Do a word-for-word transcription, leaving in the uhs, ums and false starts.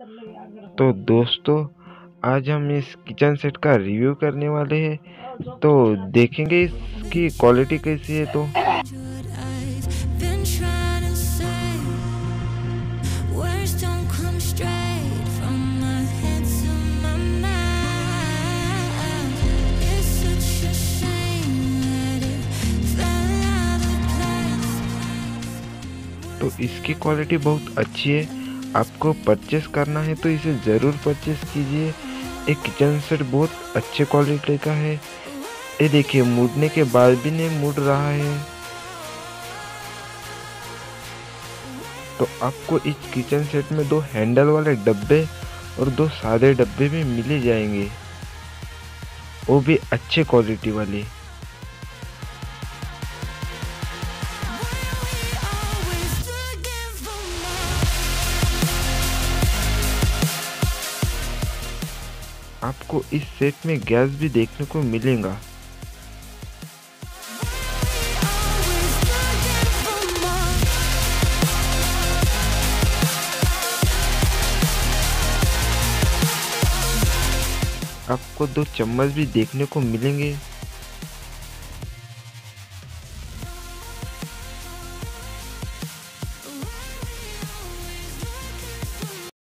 तो दोस्तों, आज हम इस किचन सेट का रिव्यू करने वाले हैं, तो देखेंगे इसकी क्वालिटी कैसी है। तो तो इसकी क्वालिटी बहुत अच्छी है। आपको परचेस करना है तो इसे ज़रूर परचेस कीजिए। एक किचन सेट बहुत अच्छे क्वालिटी का है। ये देखिए, मुड़ने के बाद भी नहीं मुड़ रहा है। तो आपको इस किचन सेट में दो हैंडल वाले डब्बे और दो सादे डब्बे भी मिल जाएंगे, वो भी अच्छे क्वालिटी वाले। आपको इस सेट में गैस भी देखने को मिलेगा। आपको दो चम्मच भी देखने को मिलेंगे।